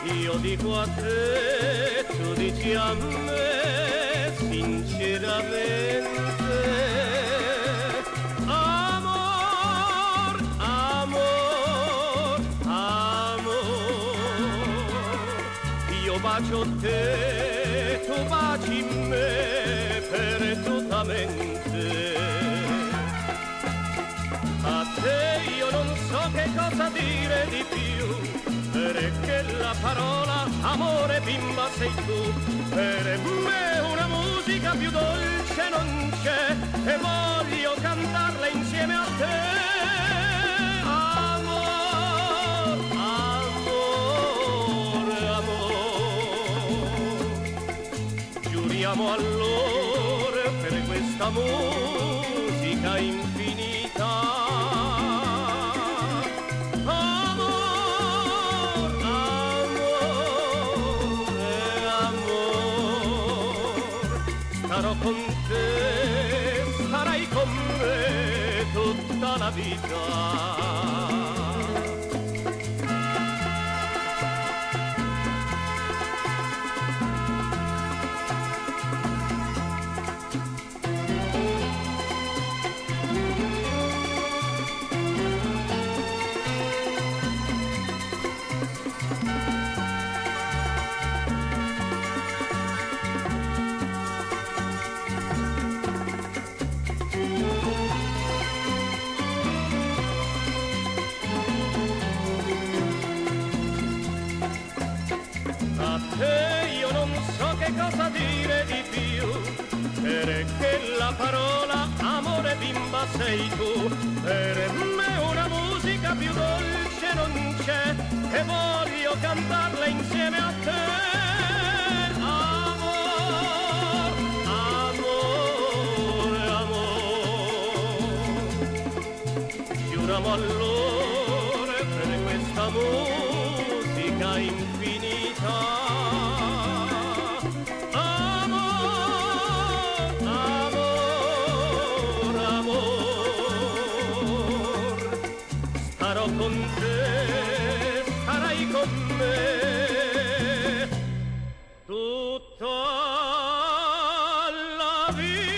Io dico a te, tu dici a me, sinceramente. Amor, amor, amor. Io bacio te, tu baci me perdutamente. A te io non so che cosa dire di più, perché la parola amore bimba sei tu. Per me una musica più dolce non c'è e voglio cantarla insieme a te. Amor, amor, amor. Giuriamo allora per questa musica infinita. Sarò con te, sarai con me tutta la vita. A te io non so che cosa dire di più, perché la parola amore bimba sei tu. Per me una musica più dolce non c'è e voglio cantarla insieme a te. Amor, amore, amor. Giuriamo allora per questa musica infinita. Amor, amor, amor. Starò con te, starai con me tutta la vita.